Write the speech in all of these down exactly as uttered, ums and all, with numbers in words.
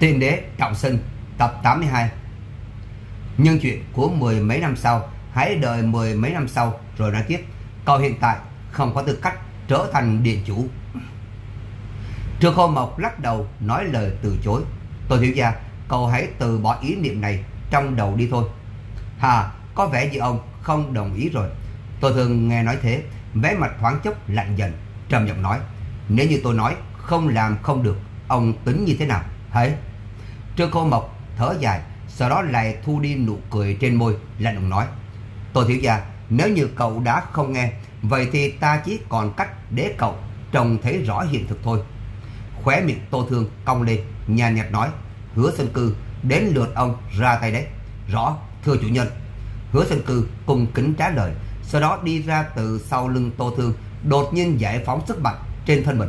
Tiên đế trọng sinh tập tám mươi hai. Nhân chuyện của mười mấy năm sau, hãy đợi mười mấy năm sau rồi nói tiếp. Cậu hiện tại không có tư cách trở thành điện chủ. Trương Khôn Mộc lắc đầu nói lời từ chối. Tôi thiếu gia, cậu hãy từ bỏ ý niệm này trong đầu đi thôi. Hà, có vẻ như ông không đồng ý rồi. Tôi thường nghe nói thế, vẻ mặt thoáng chốc lạnh dần, trầm giọng nói. Nếu như tôi nói không làm không được, ông tính như thế nào? Hãy. Trương Khôn Mộc thở dài, sau đó lại thu đi nụ cười trên môi, lạnh lùng nói. Tôi thiếu gia, nếu như cậu đã không nghe, vậy thì ta chỉ còn cách để cậu trông thấy rõ hiện thực thôi. Khóe miệng Tô Thương cong lên, nhàn nhạt nói. Hứa Sơn Cư, đến lượt ông ra tay đấy. Rõ, thưa chủ nhân. Hứa Sơn Cư cung kính trả lời, sau đó đi ra từ sau lưng Tô Thương, đột nhiên giải phóng sức mạnh trên thân mình.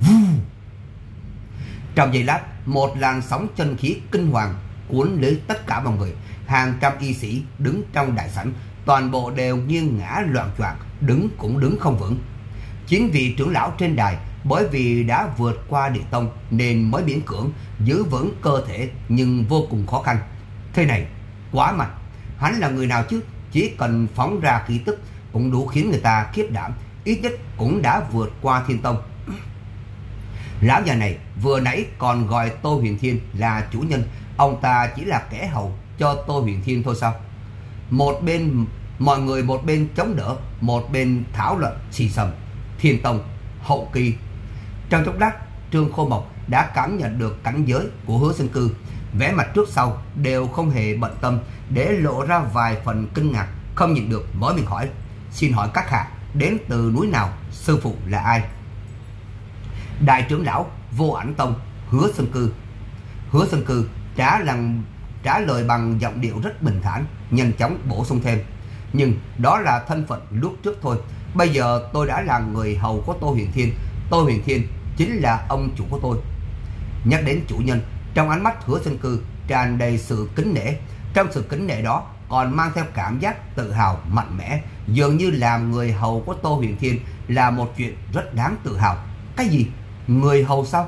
Trong giây lát, một làn sóng chân khí kinh hoàng cuốn lấy tất cả mọi người. Hàng trăm y sĩ đứng trong đại sảnh, toàn bộ đều nghiêng ngã loạng choạng, đứng cũng đứng không vững. Chín vị trưởng lão trên đài bởi vì đã vượt qua địa tông nên mới miễn cưỡng giữ vững cơ thể, nhưng vô cùng khó khăn. Thế này quá mạnh, hắn là người nào chứ? Chỉ cần phóng ra khí tức cũng đủ khiến người ta khiếp đảm, ít nhất cũng đã vượt qua thiên tông. Lão già này vừa nãy còn gọi Tô Huyền Thiên là chủ nhân, ông ta chỉ là kẻ hầu cho Tô Huyền Thiên thôi sao? Một bên mọi người một bên chống đỡ, một bên thảo luận xì xầm. Thiên tông hậu kỳ. Trong chốc lát, Trương Khôn Mộc đã cảm nhận được cảnh giới của Hứa Sơn Cư, vẻ mặt trước sau đều không hề bận tâm, để lộ ra vài phần kinh ngạc, không nhịn được mở miệng hỏi. Xin hỏi các hạ đến từ núi nào, sư phụ là ai? Đại trưởng lão Vô Ảnh Tông, Hứa Sơn Cư. Hứa Sơn Cư trả lần trả lời bằng giọng điệu rất bình thản, nhanh chóng bổ sung thêm. Nhưng đó là thân phận lúc trước thôi. Bây giờ tôi đã là người hầu của Tô Huyền Thiên. Tô Huyền Thiên chính là ông chủ của tôi. Nhắc đến chủ nhân, trong ánh mắt Hứa Sơn Cư tràn đầy sự kính nể. Trong sự kính nể đó còn mang theo cảm giác tự hào mạnh mẽ, dường như làm người hầu của Tô Huyền Thiên là một chuyện rất đáng tự hào. Cái gì? Người hầu sao?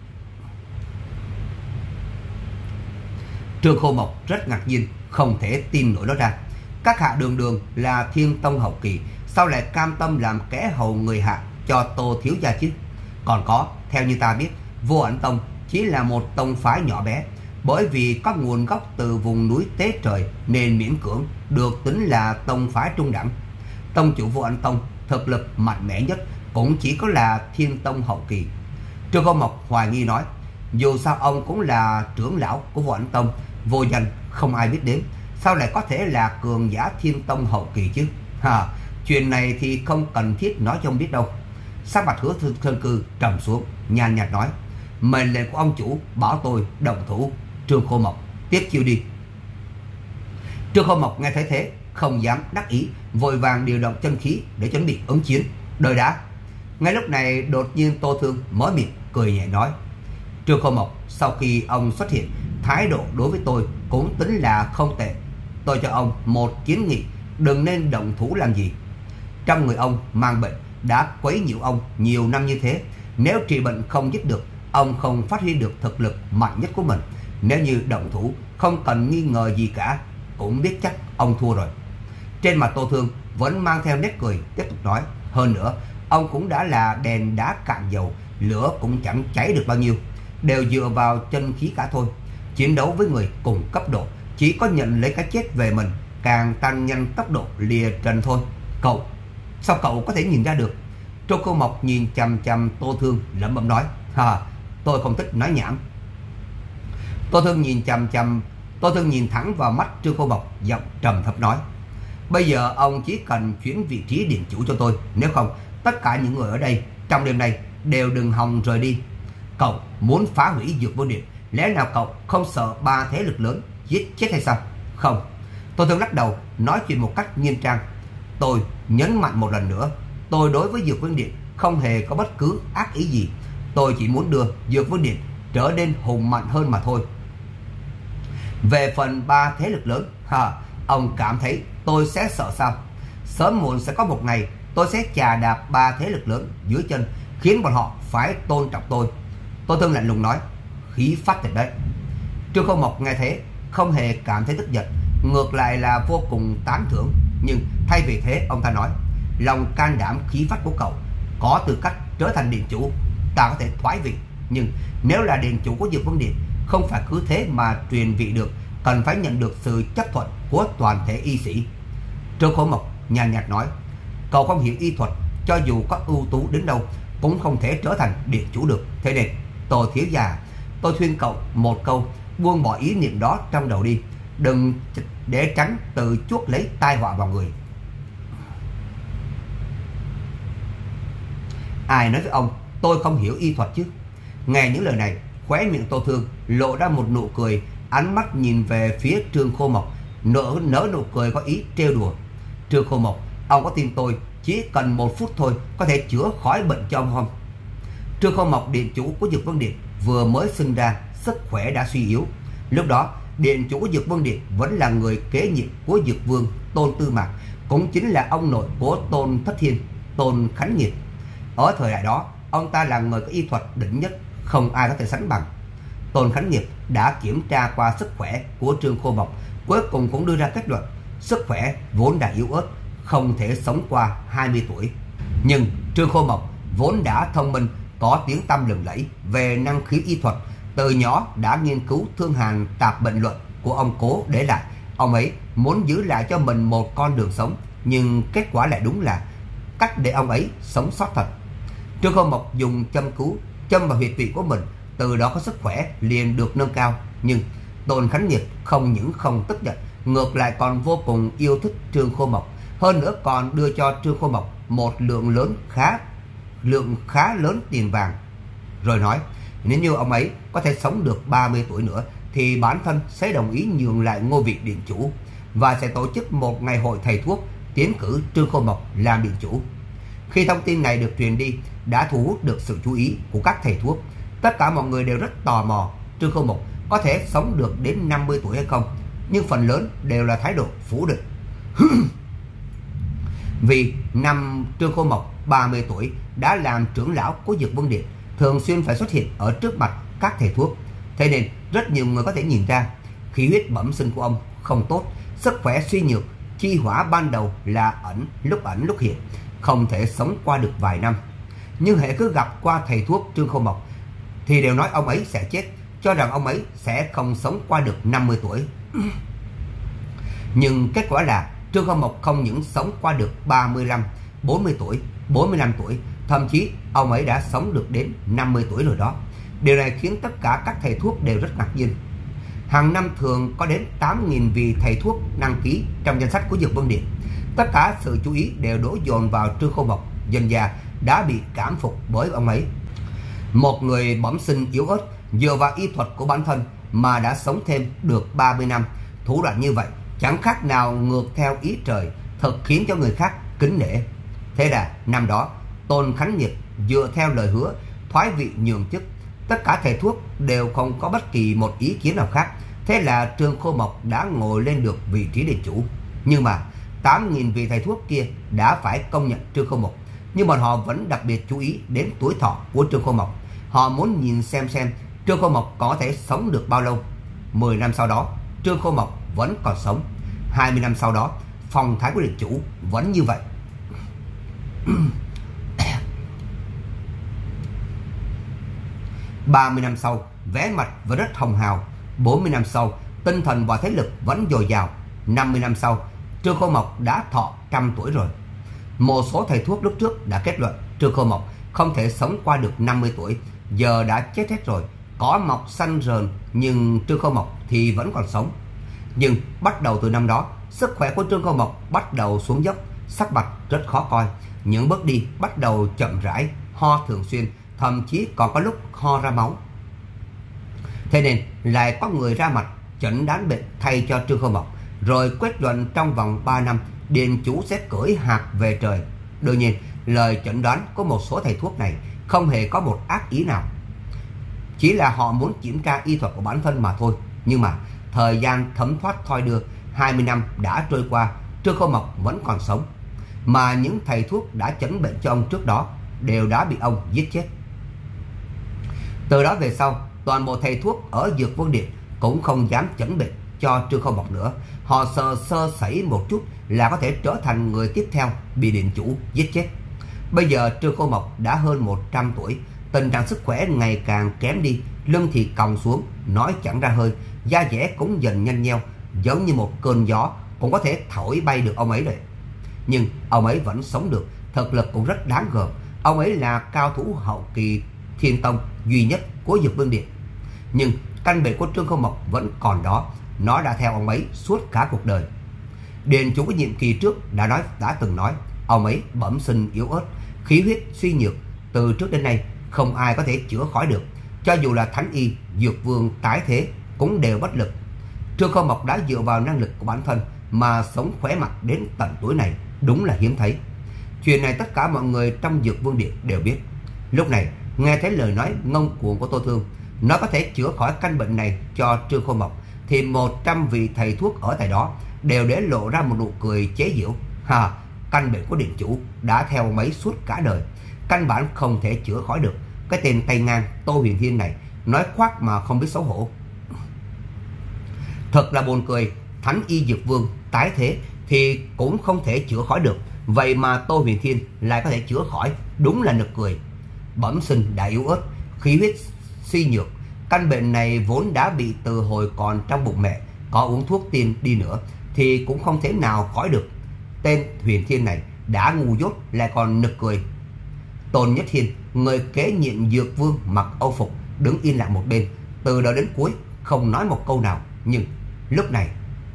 Trương Khôn Mộc rất ngạc nhiên, không thể tin nổi nó ra. Các hạ đường đường là thiên tông hậu kỳ, sao lại cam tâm làm kẻ hầu người hạ cho Tô thiếu gia chứ? Còn có, theo như ta biết, Vô Ảnh Tông chỉ là một tông phái nhỏ bé, bởi vì có nguồn gốc từ vùng núi Tế Trời nên miễn cưỡng được tính là tông phái trung đẳng. Tông chủ Vô Ảnh Tông thực lực mạnh mẽ nhất cũng chỉ có là thiên tông hậu kỳ. Trương Khôn Mộc hoài nghi nói. Dù sao ông cũng là trưởng lão của Vô Ảnh Tông, vô danh không ai biết đến, sao lại có thể là cường giả thiên tông hậu kỳ chứ? Hà, chuyện này thì không cần thiết nói cho ông biết đâu. Sắc mặt Hứa Sơn Cư trầm xuống, nhàn nhạt nói. Mệnh lệnh của ông chủ bảo tôi động thủ. Trương Khôn Mộc tiếp chiêu đi. Trương Khôn Mộc nghe thấy thế không dám đắc ý, vội vàng điều động chân khí để chuẩn bị ứng chiến. Đợi đã. Ngay lúc này đột nhiên Tô Thương mở miệng cười nhẹ nói. Trương Khôn Mộc, sau khi ông xuất hiện, thái độ đối với tôi cũng tính là không tệ. Tôi cho ông một kiến nghị, đừng nên động thủ làm gì. Trong người ông mang bệnh đã quấy nhiễu ông nhiều năm như thế, nếu trị bệnh không dứt được, ông không phát huy được thực lực mạnh nhất của mình. Nếu như động thủ không cần nghi ngờ gì cả, cũng biết chắc ông thua rồi. Trên mặt Tô Thương vẫn mang theo nét cười, tiếp tục nói. Hơn nữa, ông cũng đã là đèn đá cạn dầu, lửa cũng chẳng cháy được bao nhiêu, đều dựa vào chân khí cả thôi. Chiến đấu với người cùng cấp độ, chỉ có nhận lấy cái chết về mình, càng tăng nhanh tốc độ lìa trần thôi. Cậu, sao cậu có thể nhìn ra được? Trương Khôn Mộc nhìn chằm chằm Tô Thương, lẩm bẩm nói. Hà, tôi không thích nói nhảm. Tô Thương nhìn chằm chằm Tô Thương nhìn thẳng vào mắt Trương Khôn Mộc, giọng trầm thấp nói. Bây giờ ông chỉ cần chuyển vị trí điện chủ cho tôi, nếu không tất cả những người ở đây trong đêm nay đều đừng hòng rời đi. Cậu muốn phá hủy Dược Vương Điện, lẽ nào cậu không sợ ba thế lực lớn giết chết hay sao? Không. Tô Thương lắc đầu, nói chuyện một cách nghiêm trang. Tôi nhấn mạnh một lần nữa, tôi đối với Dược Vương Điện không hề có bất cứ ác ý gì. Tôi chỉ muốn đưa Dược Vương Điện trở nên hùng mạnh hơn mà thôi. Về phần ba thế lực lớn, ha, ông cảm thấy tôi sẽ sợ sao? Sớm muộn sẽ có một ngày tôi sẽ chà đạp ba thế lực lớn dưới chân, khiến bọn họ phải tôn trọng tôi. Tô Thương lạnh lùng nói. Khí phách thật đấy. Trương Khôn Mộc nghe thế không hề cảm thấy tức giận, ngược lại là vô cùng tán thưởng. Nhưng thay vì thế, ông ta nói: lòng can đảm khí phách của cậu có tư cách trở thành điện chủ, ta có thể thoái vị, nhưng nếu là điện chủ của Dược Vương Điện, không phải cứ thế mà truyền vị được, cần phải nhận được sự chấp thuận của toàn thể y sĩ. Trương Khôn Mộc nhàn nhạt nói: cậu không hiểu y thuật, cho dù có ưu tú đến đâu cũng không thể trở thành điện chủ được. Thế nên Tô thiếu gia, tôi khuyên cậu một câu, buông bỏ ý niệm đó trong đầu đi, đừng để tránh tự chuốc lấy tai họa vào người. Ai nói với ông tôi không hiểu y thuật chứ? Nghe những lời này, khóe miệng Tô Thương lộ ra một nụ cười, ánh mắt nhìn về phía Trương Khôn Mộc, nở nở nụ cười có ý trêu đùa. Trương Khôn Mộc, ông có tin tôi chỉ cần một phút thôi có thể chữa khỏi bệnh cho ông không? Trương Khôn Mộc, điện chủ của Dược Vương Điện, vừa mới sinh ra, sức khỏe đã suy yếu. Lúc đó điện chủ của Dược Vương Điện vẫn là người kế nhiệm của Dược Vương Tôn Tư Mạc, cũng chính là ông nội của Tôn Thất Thiên, Tôn Khánh Nghiệp. Ở thời đại đó, ông ta là người có y thuật đỉnh nhất, không ai có thể sánh bằng. Tôn Khánh Nghiệp đã kiểm tra qua sức khỏe của Trương Khôn Mộc, cuối cùng cũng đưa ra kết luận sức khỏe vốn đã yếu ớt, không thể sống qua hai mươi tuổi. Nhưng Trương Khôn Mộc vốn đã thông minh, có tiếng tăm lừng lẫy về năng khiếu y thuật, từ nhỏ đã nghiên cứu thương hàn tạp bệnh luận của ông cố để lại. Ông ấy muốn giữ lại cho mình một con đường sống, nhưng kết quả lại đúng là cách để ông ấy sống sót thật. Trương Khôn Mộc dùng châm cứu châm vào huyệt vị của mình, từ đó có sức khỏe liền được nâng cao. Nhưng Tôn Khánh Nghiệp không những không tức giận, ngược lại còn vô cùng yêu thích Trương Khôn Mộc, hơn nữa còn đưa cho Trương Khôn Mộc một lượng lớn khá lượng khá lớn tiền vàng, rồi nói nếu như ông ấy có thể sống được ba mươi tuổi nữa thì bản thân sẽ đồng ý nhường lại ngôi vị điện chủ, và sẽ tổ chức một ngày hội thầy thuốc tiến cử Trương Khôn Mộc làm điện chủ. Khi thông tin này được truyền đi, đã thu hút được sự chú ý của các thầy thuốc. Tất cả mọi người đều rất tò mò Trương Khôn Mộc có thể sống được đến năm mươi tuổi hay không, nhưng phần lớn đều là thái độ phủ định. Vì năm Trương Khôn Mộc ba mươi tuổi đã làm trưởng lão của Dược Vương Điện, thường xuyên phải xuất hiện ở trước mặt các thầy thuốc, thế nên rất nhiều người có thể nhìn ra khí huyết bẩm sinh của ông không tốt, sức khỏe suy nhược, chi hỏa ban đầu là ẩn lúc ẩn lúc hiện, không thể sống qua được vài năm. Nhưng hễ cứ gặp qua thầy thuốc Trương Khôn Mộc thì đều nói ông ấy sẽ chết, cho rằng ông ấy sẽ không sống qua được năm mươi tuổi. Nhưng kết quả là Trương Khôn Mộc không những sống qua được ba mươi lăm, bốn mươi tuổi, bốn mươi lăm tuổi, thậm chí ông ấy đã sống được đến năm mươi tuổi rồi đó. Điều này khiến tất cả các thầy thuốc đều rất ngạc nhiên. Hàng năm thường có đến tám nghìn vị thầy thuốc đăng ký trong danh sách của Dược Vương Điện. Tất cả sự chú ý đều đổ dồn vào Trương Khôn Mộc, dần dà đã bị cảm phục bởi ông ấy. Một người bẩm sinh yếu ớt, dựa vào y thuật của bản thân mà đã sống thêm được ba mươi năm, thủ đoạn như vậy chẳng khác nào ngược theo ý trời, thật khiến cho người khác kính nể. Thế là năm đó Tôn Khánh Nghiệp dựa theo lời hứa thoái vị nhường chức. Tất cả thầy thuốc đều không có bất kỳ một ý kiến nào khác. Thế là Trương Khôn Mộc đã ngồi lên được vị trí điện chủ. Nhưng mà tám nghìn vị thầy thuốc kia đã phải công nhận Trương Khôn Mộc, nhưng bọn họ vẫn đặc biệt chú ý đến tuổi thọ của Trương Khôn Mộc. Họ muốn nhìn xem xem Trương Khôn Mộc có thể sống được bao lâu. Mười năm sau đó Trương Khôn Mộc vẫn còn sống. Hai mươi năm sau đó phong thái của điện chủ vẫn như vậy. Ba mươi năm sau, vẻ mặt vẫn rất hồng hào. Bốn mươi năm sau, tinh thần và thế lực vẫn dồi dào. Năm mươi năm sau, Trương Khôn Mộc đã thọ trăm tuổi rồi. Một số thầy thuốc lúc trước đã kết luận Trương Khôn Mộc không thể sống qua được năm mươi tuổi, giờ đã chết hết rồi, cỏ mọc xanh rờn, nhưng Trương Khôn Mộc thì vẫn còn sống. Nhưng bắt đầu từ năm đó, sức khỏe của Trương Khôn Mộc bắt đầu xuống dốc, sắc mặt rất khó coi, những bước đi bắt đầu chậm rãi, ho thường xuyên, thậm chí còn có lúc ho ra máu. Thế nên lại có người ra mặt chẩn đoán bệnh thay cho Trương Khôn Mộc, rồi quyết luận trong vòng ba năm điện chủ sẽ cưỡi hạc về trời. Đương nhiên, lời chẩn đoán của một số thầy thuốc này không hề có một ác ý nào, chỉ là họ muốn kiểm tra y thuật của bản thân mà thôi. Nhưng mà thời gian thấm thoát thoi đưa, hai mươi năm đã trôi qua, Trương Khôn Mộc vẫn còn sống, mà những thầy thuốc đã chẩn bệnh cho ông trước đó đều đã bị ông giết chết. Từ đó về sau, toàn bộ thầy thuốc ở Dược Vương Điện cũng không dám chẩn bệnh cho Trương Khâu Mộc nữa. Họ sợ sơ sẩy một chút là có thể trở thành người tiếp theo bị điện chủ giết chết. Bây giờ Trương Khâu Mộc đã hơn một trăm tuổi, tình trạng sức khỏe ngày càng kém đi, lưng thì còng xuống, nói chẳng ra hơi, da dẻ cũng dần nhanh nheo, giống như một cơn gió cũng có thể thổi bay được ông ấy rồi. Nhưng ông ấy vẫn sống được, thực lực cũng rất đáng gờm. Ông ấy là cao thủ hậu kỳ Thiên Tông duy nhất của Dược Vương Điện. Nhưng căn bệnh của Trương Khâu Mộc vẫn còn đó, nó đã theo ông ấy suốt cả cuộc đời. Điện chủ của nhiệm kỳ trước đã nói đã từng nói, ông ấy bẩm sinh yếu ớt, khí huyết suy nhược, từ trước đến nay không ai có thể chữa khỏi được. Cho dù là Thánh Y, Dược Vương tái thế cũng đều bất lực. Trương Khâu Mộc đã dựa vào năng lực của bản thân mà sống khỏe mạnh đến tận tuổi này, đúng là hiếm thấy. Chuyện này tất cả mọi người trong Dược Vương Điện đều biết. Lúc này nghe thấy lời nói ngông cuồng của Tô Thương, nó có thể chữa khỏi căn bệnh này cho Trương Khâu Mộc, thì một trăm vị thầy thuốc ở tại đó đều để lộ ra một nụ cười chế giễu. Ha, căn bệnh của điện chủ đã theo mấy suốt cả đời, căn bản không thể chữa khỏi được. Cái tên tay ngang Tô Huyền Thiên này nói khoác mà không biết xấu hổ. Thật là buồn cười, Thánh Y Dược Vương tái thế thì cũng không thể chữa khỏi được, vậy mà Tô Huyền Thiên lại có thể chữa khỏi, đúng là nực cười. Bẩm sinh đã yếu ớt, khí huyết suy nhược, căn bệnh này vốn đã bị từ hồi còn trong bụng mẹ, có uống thuốc tiên đi nữa thì cũng không thể nào khỏi được. Tên Huyền Thiên này đã ngu dốt lại còn nực cười. Tôn Nhất Hiên, người kế nhiệm Dược Vương, mặc âu phục đứng yên lặng một bên, từ đầu đến cuối không nói một câu nào. Nhưng lúc này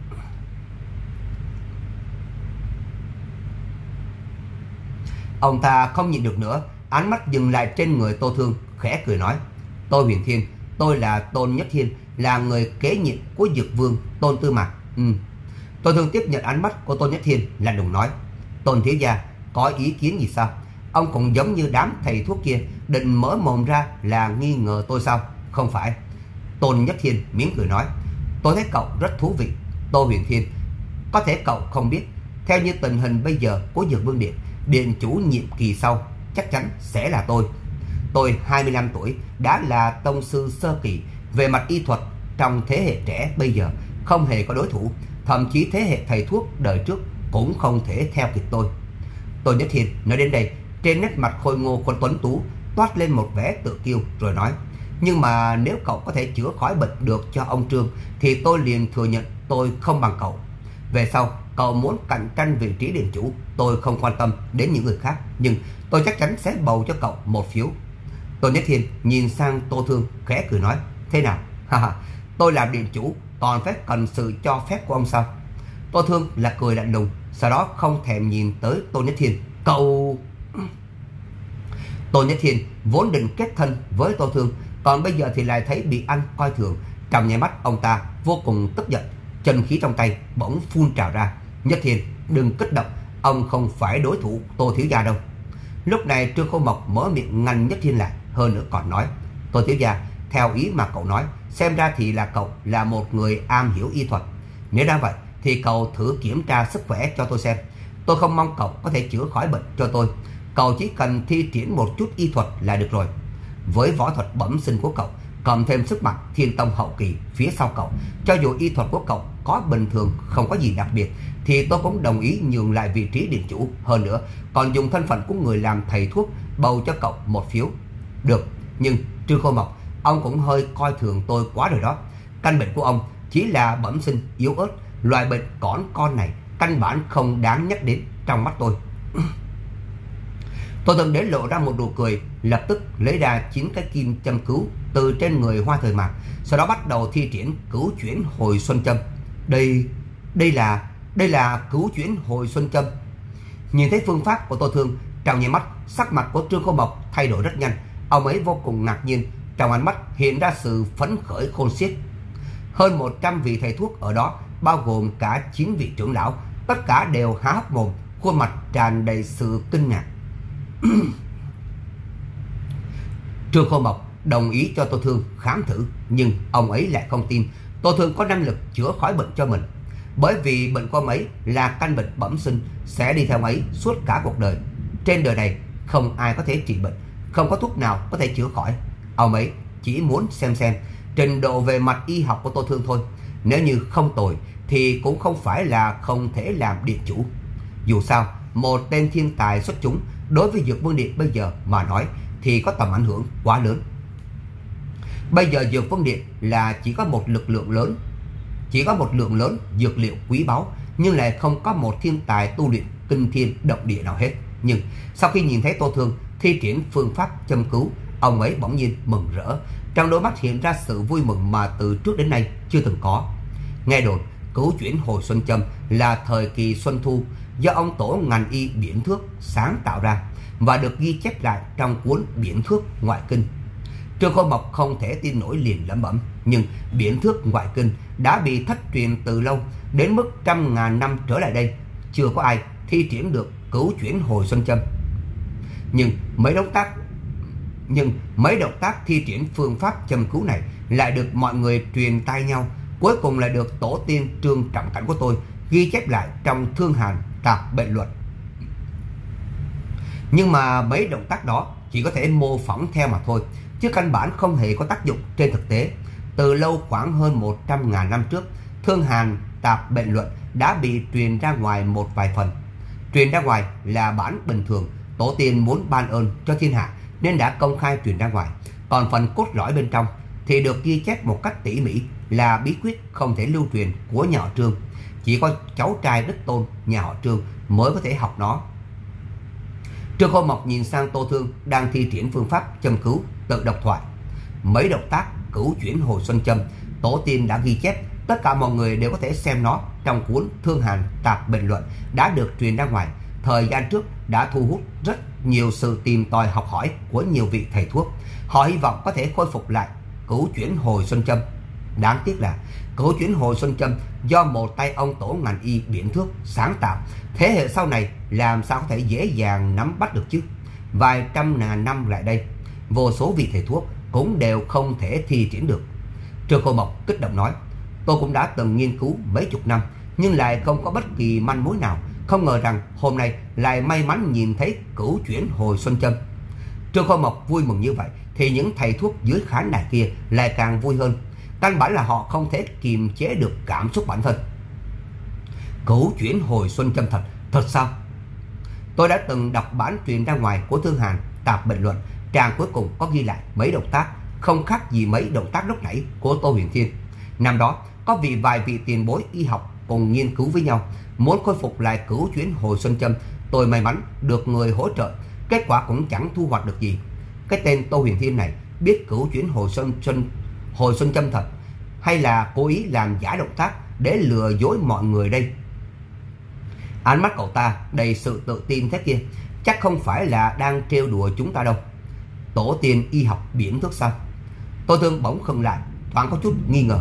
ông ta không nhịn được nữa, ánh mắt dừng lại trên người Tô Thương, khẽ cười nói, Tô Huyền Thiên, tôi là Tôn Nhất Hiên, là người kế nhiệm của Dược Vương Tôn Tư Mạc. Ừ. Tô Thương tiếp nhận ánh mắt của Tôn Nhất Hiên, lạnh lùng nói, Tôn thiếu gia có ý kiến gì sao? Ông cũng giống như đám thầy thuốc kia, định mở mồm ra là nghi ngờ tôi sao? Không phải. Tôn Nhất Hiên mỉm cười nói, tôi thấy cậu rất thú vị. Tô Huyền Thiên, có thể cậu không biết, theo như tình hình bây giờ của Dược Vương Điện, điện chủ nhiệm kỳ sau chắc chắn sẽ là tôi. Tôi hai mươi lăm tuổi, đã là tông sư sơ kỳ, về mặt y thuật trong thế hệ trẻ bây giờ không hề có đối thủ, thậm chí thế hệ thầy thuốc đời trước cũng không thể theo kịp tôi. Tôn Nhất Hiên nói đến đây, trên nét mặt khôi ngô của tuấn tú toát lên một vẻ tự kiêu, rồi nói, nhưng mà nếu cậu có thể chữa khỏi bệnh được cho ông Trương thì tôi liền thừa nhận tôi không bằng cậu. Về sau cậu muốn cạnh tranh vị trí điện chủ, tôi không quan tâm đến những người khác, nhưng tôi chắc chắn sẽ bầu cho cậu một phiếu. Tôn Nhất Hiên nhìn sang Tô Thương, khẽ cười nói, thế nào? Haha, tôi làm điện chủ còn phép cần sự cho phép của ông sao? Tô Thương là cười lạnh lùng, sau đó không thèm nhìn tới Tôn Nhất Hiên. Cậu... Tôn Nhất Hiên vốn định kết thân với Tô Thương, còn bây giờ thì lại thấy bị anh coi thường. Trong nháy mắt ông ta vô cùng tức giận, chân khí trong tay bỗng phun trào ra. Nhất Hiên, đừng kích động, ông không phải đối thủ Tô thiếu gia đâu. Lúc này Trương Khâu Mộc mở miệng ngăn Nhất Hiên lại, hơn nữa còn nói, Tô thiếu gia, theo ý mà cậu nói, xem ra thì là cậu là một người am hiểu y thuật. Nếu đã vậy thì cậu thử kiểm tra sức khỏe cho tôi xem. Tôi không mong cậu có thể chữa khỏi bệnh cho tôi, cậu chỉ cần thi triển một chút y thuật là được rồi. Với võ thuật bẩm sinh của cậu, cộng thêm sức mạnh Thiên Tông hậu kỳ phía sau cậu, cho dù y thuật của cậu có bình thường, không có gì đặc biệt, thì tôi cũng đồng ý nhường lại vị trí điện chủ. Hơn nữa còn dùng thân phận của người làm thầy thuốc bầu cho cậu một phiếu. Được, nhưng Trương Khâu Mộc, ông cũng hơi coi thường tôi quá rồi đó. Căn bệnh của ông chỉ là bẩm sinh yếu ớt, loại bệnh cỏn con này căn bản không đáng nhắc đến trong mắt tôi. Tôi từng để lộ ra một nụ cười, lập tức lấy ra chín cái kim châm cứu từ trên người Hoa Thời Mạc, sau đó bắt đầu thi triển cửu chuyển hồi xuân châm. Đây, đây là, đây là cửu chuyển hồi xuân châm. Nhìn thấy phương pháp của Tô Thương, trong nháy mắt sắc mặt của Trương Khâu Mộc thay đổi rất nhanh. Ông ấy vô cùng ngạc nhiên, trong ánh mắt hiện ra sự phấn khởi khôn xiết. Hơn một trăm vị thầy thuốc ở đó, bao gồm cả chín vị trưởng lão, tất cả đều há hốc mồm, khuôn mặt tràn đầy sự kinh ngạc. Trương Khâu Mộc đồng ý cho Tô Thương khám thử, nhưng ông ấy lại không tin Tô Thương có năng lực chữa khỏi bệnh cho mình, bởi vì bệnh của ông ấy là căn bệnh bẩm sinh, sẽ đi theo ông ấy suốt cả cuộc đời. Trên đời này không ai có thể trị bệnh, không có thuốc nào có thể chữa khỏi. Ông ấy chỉ muốn xem xem trình độ về mặt y học của Tô Thương thôi. Nếu như không tồi thì cũng không phải là không thể làm điện chủ. Dù sao, một tên thiên tài xuất chúng đối với Dược Vương Điện bây giờ mà nói thì có tầm ảnh hưởng quá lớn. Bây giờ Dược Vương Điện là chỉ có một lực lượng lớn, chỉ có một lượng lớn dược liệu quý báu, nhưng lại không có một thiên tài tu luyện kinh thiên động địa nào hết. Nhưng sau khi nhìn thấy Tô Thương thi triển phương pháp châm cứu, ông ấy bỗng nhiên mừng rỡ, trong đôi mắt hiện ra sự vui mừng mà từ trước đến nay chưa từng có. Nghe đồn cửu chuyển hồi xuân châm là thời kỳ xuân thu do ông tổ ngành y Biển Thước sáng tạo ra và được ghi chép lại trong cuốn Biển Thước Ngoại Kinh. Trương Khôi Mộc không thể tin nổi, liền lẩm bẩm, nhưng Biển Thước Ngoại Kinh đã bị thất truyền từ lâu, đến mức trăm ngàn năm trở lại đây chưa có ai thi triển được cửu chuyển hồi xuân châm. Nhưng mấy động tác nhưng mấy động tác thi triển phương pháp châm cứu này lại được mọi người truyền tai nhau, cuối cùng lại được tổ tiên Trương Trọng Cảnh của tôi ghi chép lại trong Thương Hàn Tạp Bệnh Luận. Nhưng mà mấy động tác đó chỉ có thể mô phỏng theo mà thôi, chứ căn bản không hề có tác dụng trên thực tế. Từ lâu, khoảng hơn một trăm ngàn năm trước, Thương Hàn Tạp Bệnh Luận đã bị truyền ra ngoài một vài phần. Truyền ra ngoài là bản bình thường, tổ tiên muốn ban ơn cho thiên hạ nên đã công khai truyền ra ngoài. Còn phần cốt lõi bên trong thì được ghi chép một cách tỉ mỉ, là bí quyết không thể lưu truyền của nhà họ Trương. Chỉ có cháu trai đích tôn nhà họ Trương mới có thể học nó. Trương Khôi Mộc nhìn sang Tô Thương đang thi triển phương pháp châm cứu, tự độc thoại. Mấy động tác cửu chuyển hồi xuân châm tổ tiên đã ghi chép, tất cả mọi người đều có thể xem nó trong cuốn Thương Hàn Tạp Bệnh Luận đã được truyền ra ngoài. Thời gian trước đã thu hút rất nhiều sự tìm tòi học hỏi của nhiều vị thầy thuốc. Họ hy vọng có thể khôi phục lại cửu chuyển hồi xuân châm. Đáng tiếc là cửu chuyển hồi xuân châm do một tay ông tổ ngành y Biển Thước sáng tạo, thế hệ sau này làm sao có thể dễ dàng nắm bắt được chứ? Vài trăm ngàn năm lại đây, vô số vị thầy thuốc cũng đều không thể thi triển được. Trương Khôi Mộc kích động nói, tôi cũng đã từng nghiên cứu mấy chục năm nhưng lại không có bất kỳ manh mối nào, không ngờ rằng hôm nay lại may mắn nhìn thấy cửu chuyển hồi xuân châm. Trương Khôi Mộc vui mừng như vậy thì những thầy thuốc dưới khán đài kia lại càng vui hơn. Căn bản là họ không thể kiềm chế được cảm xúc bản thân. Cửu chuyển hồi xuân châm thật, thật sao? Tôi đã từng đọc bản truyền ra ngoài của Thương Hàn Tạp Bệnh Luận, trang cuối cùng có ghi lại mấy động tác không khác gì mấy động tác lúc nãy của Tô Huyền Thiên. Năm đó có vì vài vị tiền bối y học cùng nghiên cứu với nhau, muốn khôi phục lại cửu chuyển hồi xuân châm. Tôi may mắn được người hỗ trợ, kết quả cũng chẳng thu hoạch được gì. Cái tên Tô Huyền Thiên này biết cửu chuyển hồi xuân xuân hồi xuân châm thật, hay là cố ý làm giả động tác để lừa dối mọi người đây? Ánh mắt cậu ta đầy sự tự tin thế kia, chắc không phải là đang trêu đùa chúng ta đâu. Tổ tiên y học Biển Thước sao? Tô Thương bỗng khựng lại, thoáng có chút nghi ngờ.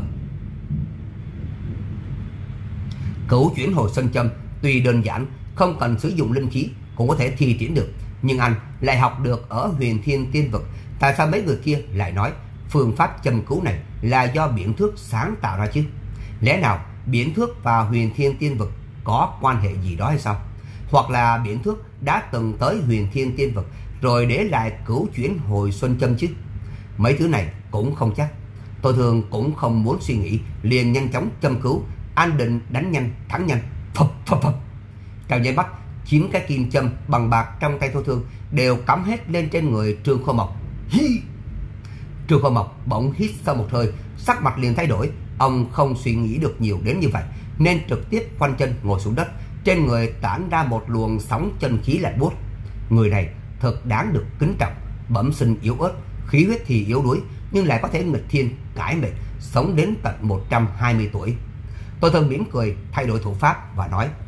Cửu chuyển hồi xuân châm tuy đơn giản, không cần sử dụng linh khí cũng có thể thi triển được, nhưng anh lại học được ở Huyền Thiên Tiên Vực. Tại sao mấy người kia lại nói phương pháp châm cứu này là do Biển Thước sáng tạo ra chứ? Lẽ nào Biển Thước và Huyền Thiên Tiên Vực có quan hệ gì đó hay sao? Hoặc là Biển Thước đã từng tới Huyền Thiên Tiên Vực rồi để lại cửu chuyển hồi xuân châm chứ? Mấy thứ này cũng không chắc. Tôi thường cũng không muốn suy nghĩ, liền nhanh chóng châm cứu. Anh định đánh nhanh thắng nhanh. Phập phập phập. Trong nháy mắt, chín cái kim châm bằng bạc trong tay Tô Thương đều cắm hết lên trên người Trương Khôi Mộc. Hi! Trương Khôi Mộc bỗng hít sau một hơi, sắc mặt liền thay đổi. Ông không suy nghĩ được nhiều đến như vậy nên trực tiếp khoanh chân ngồi xuống đất. Trên người tản ra một luồng sóng chân khí lạnh buốt. Người này thật đáng được kính trọng. Bẩm sinh yếu ớt, khí huyết thì yếu đuối, nhưng lại có thể nghịch thiên cải mệnh, sống đến tận một trăm hai mươi tuổi. Tôi thân mỉm cười, thay đổi thủ pháp và nói: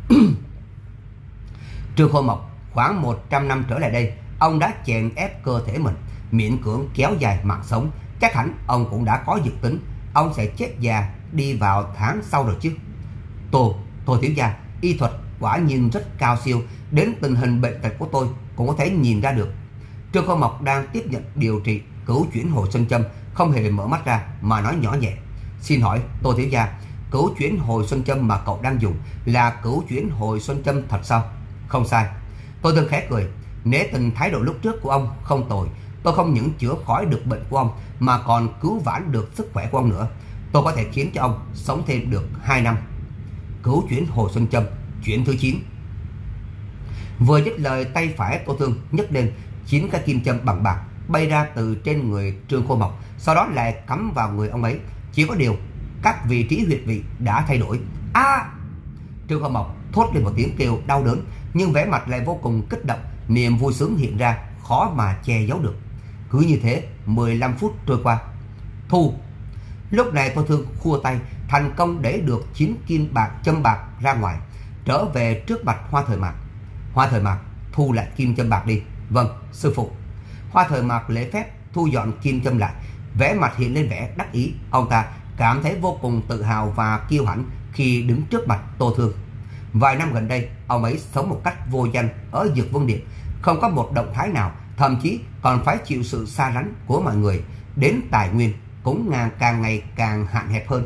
Trương Khôi Mộc, khoảng một trăm năm trở lại đây, ông đã chèn ép cơ thể mình, miễn cưỡng kéo dài mạng sống. Chắc hẳn ông cũng đã có dự tính ông sẽ chết già đi vào tháng sau rồi chứ. Tô, Tô thiếu gia, y thuật quả nhiên rất cao siêu, đến tình hình bệnh tật của tôi cũng có thể nhìn ra được. Trương Khôi Mộc đang tiếp nhận điều trị cửu chuyển hồi xuân châm, không hề mở mắt ra mà nói nhỏ nhẹ: Xin hỏi Tô thiếu gia, cửu chuyển hồi xuân châm mà cậu đang dùng là cửu chuyển hồi xuân châm thật sao? Không sai. Tôi thân khẽ cười, nể tình thái độ lúc trước của ông không tồi, Tôi không những chữa khỏi được bệnh của ông mà còn cứu vãn được sức khỏe của ông nữa. Tôi có thể khiến cho ông sống thêm được hai năm. Cứu chuyển hồi xuân châm, chuyển thứ chín. Vừa dứt lời, tay phải Tô Thương nhấc lên chín cái kim châm bằng bạc bay ra từ trên người Trương Khô Mộc, sau đó lại cắm vào người ông ấy. Chỉ có điều các vị trí huyệt vị đã thay đổi. A! À! Trương Khô Mộc thốt lên một tiếng kêu đau đớn, nhưng vẻ mặt lại vô cùng kích động, niềm vui sướng hiện ra khó mà che giấu được. Cứ như thế mười lăm phút trôi qua. Thu! Lúc này Tô Thương khua tay thành công để được chín kim bạc châm bạc ra ngoài, trở về trước mặt Hoa Thời Mạc. Hoa Thời Mạc, thu lại kim châm bạc đi. Vâng, sư phụ. Hoa Thời Mạc lễ phép thu dọn kim châm lại, vẻ mặt hiện lên vẻ đắc ý. Ông ta cảm thấy vô cùng tự hào và kiêu hãnh khi đứng trước mặt Tô Thương. Vài năm gần đây, ông ấy sống một cách vô danh ở Dược Vương Điện, không có một động thái nào, thậm chí còn phải chịu sự xa lánh của mọi người, đến tài nguyên cũng càng càng ngày càng hạn hẹp hơn.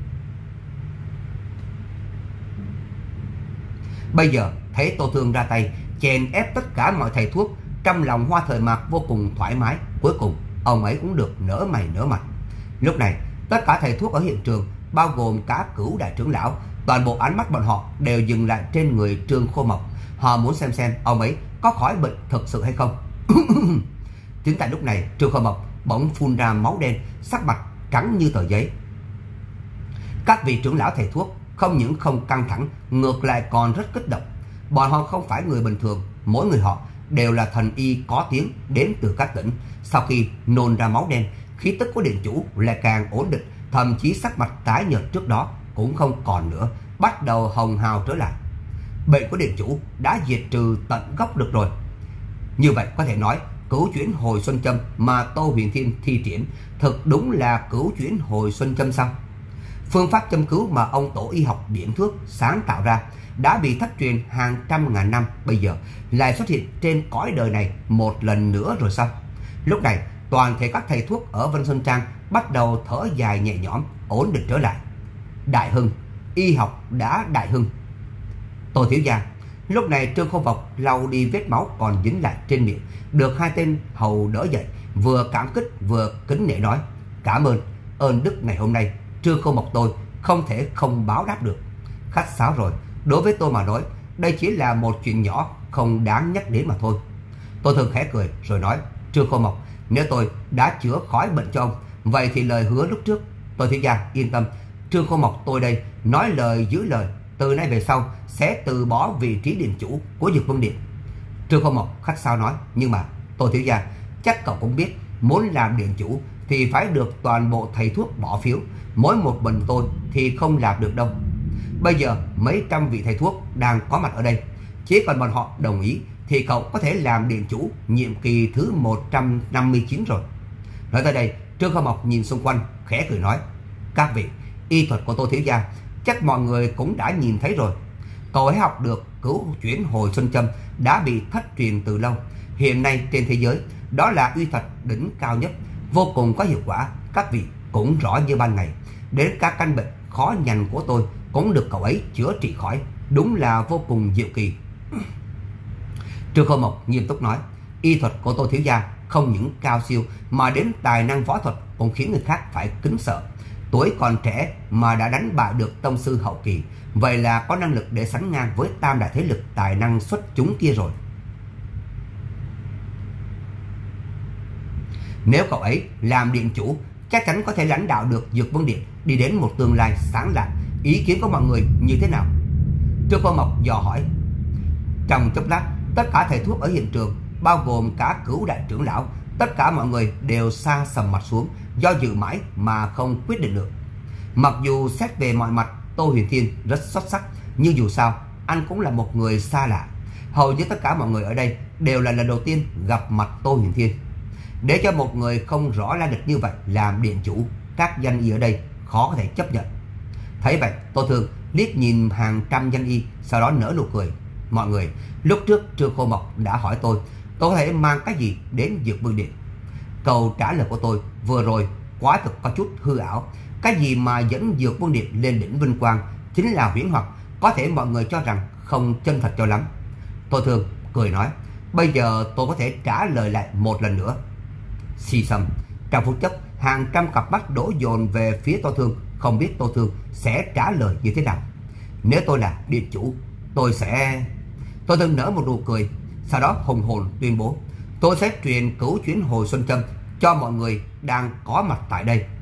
Bây giờ thấy Tô Thương ra tay chèn ép tất cả mọi thầy thuốc, trong lòng Hoa Thời Mạc vô cùng thoải mái. Cuối cùng ông ấy cũng được nở mày nở mặt. Lúc này tất cả thầy thuốc ở hiện trường, bao gồm cả Cửu đại trưởng lão, toàn bộ ánh mắt bọn họ đều dừng lại trên người Trương Khô Mộc. Họ muốn xem xem ông ấy có khỏi bệnh thực sự hay không. Chính tại lúc này, Trương Khô Mộc bỗng phun ra máu đen, sắc mặt trắng như tờ giấy. Các vị trưởng lão thầy thuốc không những không căng thẳng, ngược lại còn rất kích động. Bọn họ không phải người bình thường, mỗi người họ đều là thần y có tiếng đến từ các tỉnh. Sau khi nôn ra máu đen, khí tức của điện chủ lại càng ổn định, thậm chí sắc mặt tái nhợt trước đó cũng không còn nữa, bắt đầu hồng hào trở lại. Bệnh của điện chủ đã diệt trừ tận gốc được rồi. Như vậy có thể nói, cửu chuyển hồi xuân châm mà Tô Huyền Thiên thi triển thực đúng là cửu chuyển hồi xuân châm sao? Phương pháp châm cứu mà ông tổ y học điển thước sáng tạo ra đã bị thất truyền hàng trăm ngàn năm, bây giờ lại xuất hiện trên cõi đời này một lần nữa rồi sao? Lúc này toàn thể các thầy thuốc ở Vân Sơn Trang bắt đầu thở dài nhẹ nhõm, ổn định trở lại. Đại hưng, y học đã đại hưng. Tô thiếu gia. Lúc này Trương Khô Mộc lau đi vết máu còn dính lại trên miệng, được hai tên hầu đỡ dậy, vừa cảm kích vừa kính nể nói: cảm ơn, ơn đức ngày hôm nay Trương Khô Mộc tôi không thể không báo đáp được. Khách sáo rồi, đối với tôi mà nói, đây chỉ là một chuyện nhỏ không đáng nhắc đến mà thôi. Tô Thương khẽ cười rồi nói: Trương Khô Mộc, nếu tôi đã chữa khỏi bệnh cho ông, vậy thì lời hứa lúc trước, Tô thiếu gia yên tâm, Trương Khô Mộc tôi đây nói lời giữ lời, từ nay về sau sẽ từ bỏ vị trí điện chủ của Dược Vương Điện. Trương Khô Mộc khách sáo nói: nhưng mà Tô thiếu gia, chắc cậu cũng biết, muốn làm điện chủ thì phải được toàn bộ thầy thuốc bỏ phiếu, mỗi một mình tôi thì không làm được đâu. Bây giờ mấy trăm vị thầy thuốc đang có mặt ở đây, chỉ cần bọn họ đồng ý thì cậu có thể làm điện chủ nhiệm kỳ thứ một trăm năm mươi chín rồi. Nói tới đây, Trương Khô Mộc nhìn xung quanh khẽ cười nói: các vị, y thuật của Tô thiếu gia chắc mọi người cũng đã nhìn thấy rồi. Cậu ấy học được cửu chuyển hồi xuân châm đã bị thất truyền từ lâu, hiện nay trên thế giới đó là uy thuật đỉnh cao nhất, vô cùng có hiệu quả. Các vị cũng rõ như ban ngày, đến các căn bệnh khó nhằn của tôi cũng được cậu ấy chữa trị khỏi, đúng là vô cùng diệu kỳ. Trương Khô Mộc nghiêm túc nói: y thuật của Tô thiếu gia không những cao siêu mà đến tài năng võ thuật cũng khiến người khác phải kính sợ. Tuổi còn trẻ mà đã đánh bại được tông sư hậu kỳ, vậy là có năng lực để sánh ngang với tam đại thế lực tài năng xuất chúng kia rồi. Nếu cậu ấy làm điện chủ, chắc chắn có thể lãnh đạo được Dược Vương Điện đi đến một tương lai sáng lạng. Ý kiến của mọi người như thế nào? Trương Khô Mộc dò hỏi. Trong chốc lát, tất cả thầy thuốc ở hiện trường, bao gồm cả Cửu đại trưởng lão, tất cả mọi người đều sa sầm mặt xuống, do dự mãi mà không quyết định được. Mặc dù xét về mọi mặt Tô Huyền Thiên rất xuất sắc, nhưng dù sao anh cũng là một người xa lạ. Hầu như tất cả mọi người ở đây đều là lần đầu tiên gặp mặt Tô Huyền Thiên. Để cho một người không rõ lai lịch như vậy làm điện chủ, các danh y ở đây khó có thể chấp nhận. Thấy vậy, Tô Thương liếc nhìn hàng trăm danh y, sau đó nở nụ cười. Mọi người, lúc trước Trương Khô Mộc đã hỏi tôi, tôi có thể mang cái gì đến Dược Vương Điện. Câu trả lời của tôi vừa rồi quá thực có chút hư ảo. Cái gì mà dẫn Dược Vương Điện lên đỉnh vinh quang chính là huyễn hoặc, có thể mọi người cho rằng không chân thật cho lắm. Tô Thương cười nói: bây giờ tôi có thể trả lời lại một lần nữa. xì xầm. Trong phút chốc, hàng trăm cặp mắt đổ dồn về phía Tô Thương, không biết Tô Thương sẽ trả lời như thế nào. Nếu tôi là điện chủ, tôi sẽ... Tô Thương nở một nụ cười, sau đó hùng hồn tuyên bố: tôi sẽ truyền cửu chuyển hồi xuân châm cho mọi người đang có mặt tại đây.